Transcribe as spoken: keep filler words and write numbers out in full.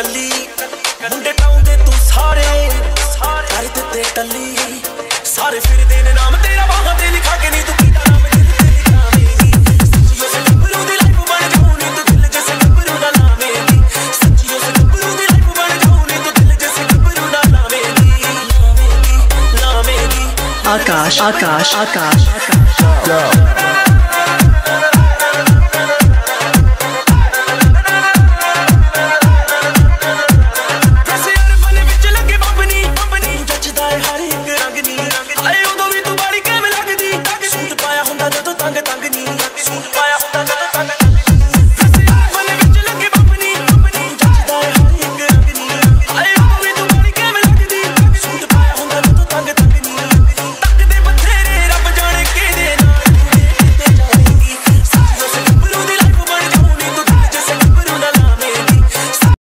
कली मुंडे टाउंदे तू सारे कर दिते कली सारे फिर देने नाम तेरा वहां ते लिखा के नहीं तू कीता नाम दिल ते लिखावेगी सच्चियों से गब्बरू दी लाइफ बन जाऊं नी तू दिल जैसे गब्बरू ना लावेगी सच्चियों से गब्बरू दी लाइफ बन जाऊं नी तू दिल जैसे गब्बरू ना लावेगी लावेगी लावेगी आकाश आकाश आकाश आकाश